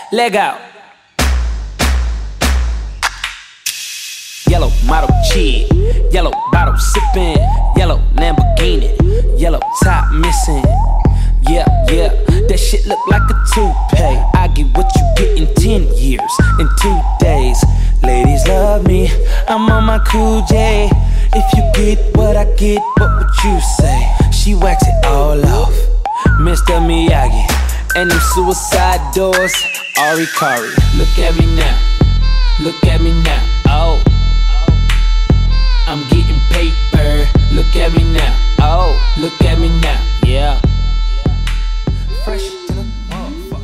leg out. Yellow model chick, yellow bottle sippin', yellow Lamborghini, yellow top missing. Yeah, yeah, that shit look like a toupee. I get what you get in 10 years, in 2 days. Ladies love me, I'm on my cool J. If you get what I get, what would you say? She wax it all off, Mr. Miyagi. And them suicide doors, Ari Kari. Look at me now, look at me now, oh. I'm getting paper, look at me now, oh. Look at me now, yeah. Fresh to the motherfucker.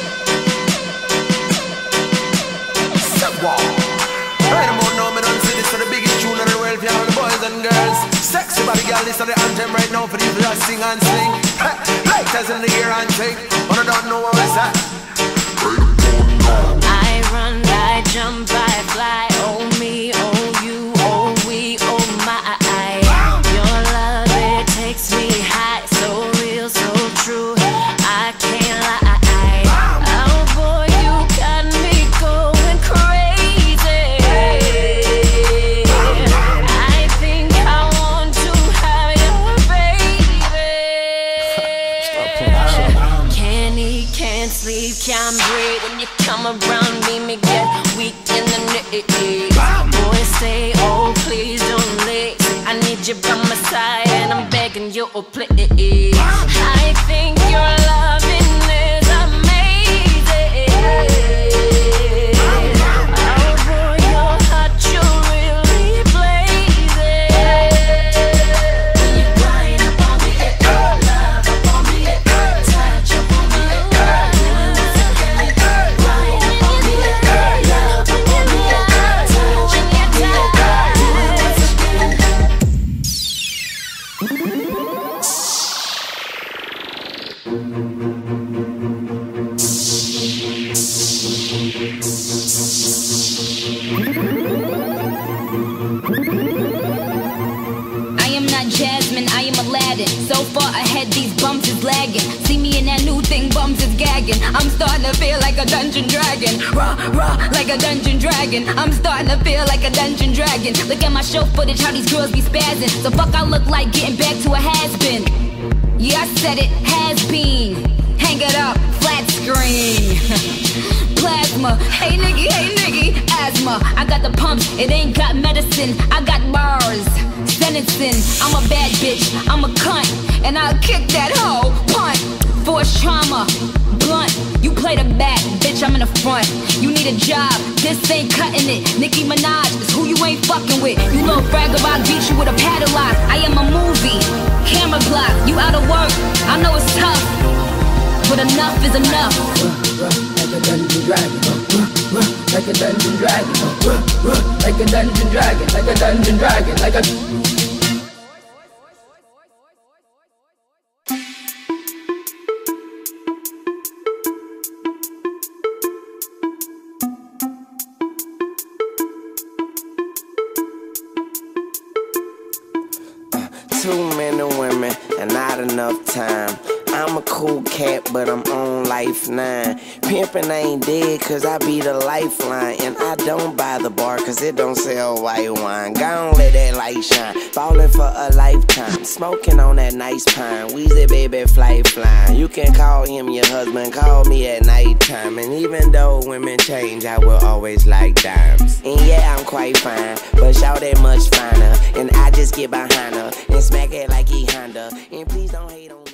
Right about now, me done see this for the biggest tune of the world for all the boys and girls. Sexy body girl, this is the anthem right now for these to just sing and sing. Lighters in the air and take, but I don't know what it's at. I run, I jump, I fly. Oh me, oh you, oh we, oh my. Your love, it takes me high. So real, so true, I can't lie. Oh boy, you got me going crazy. I think I want to have your baby. Can't eat, can't sleep, can't breathe. When you come around me get weak in the knees. Boy, say, oh please don't leave. I need you by my side and I'm begging you, oh please. I think your loving is amazing. Oh boy, you're hot, you're really blazing. When you grind up on me, love up on me, touch up on me, grind up on me, love up on me, touch and you I am not Jasmine, I am Aladdin. So far ahead, these bums is lagging. See me in that new thing, bums is gagging. I'm starting to feel like a dungeon dragon. Raw, raw, like a dungeon dragon. I'm starting to feel like a dungeon dragon. Look at my show footage, how these girls be spazzing. So fuck I look like getting back to a has-been. Yeah, I said it, has been. Hang it up, flat screen. Plasma, hey nigga, asthma. I got the pumps, it ain't got medicine. I got bars, sentencing. I'm a bad bitch, I'm a cunt, and I'll kick that hoe, punt. Force trauma, blunt. You play the back, bitch, I'm in the front. You need a job, this ain't cutting it. Nicki Minaj is who you ain't fucking with. You little fraggle, I'll beat you with a padlock. I am a movie, camera block. You out of work, I know it's tough, but enough is enough. Like a dungeon dragon, like a dungeon dragon, like a dungeon dragon, like a dungeon dragon, like a. Too many women and not enough time. I'm a cool cat, but I'm on life 9. Pimpin' ain't dead, cause I be the lifeline. And I don't buy the bar, cause it don't sell white wine. Gon' let that light shine, ballin' for a lifetime. Smoking on that nice pine, Weezy baby flight flying. You can call him your husband, call me at nighttime. And even though women change, I will always like dimes. And yeah, I'm quite fine, but shout that much finer. And I just get behind her and smack it like he Honda. And please don't hate on me.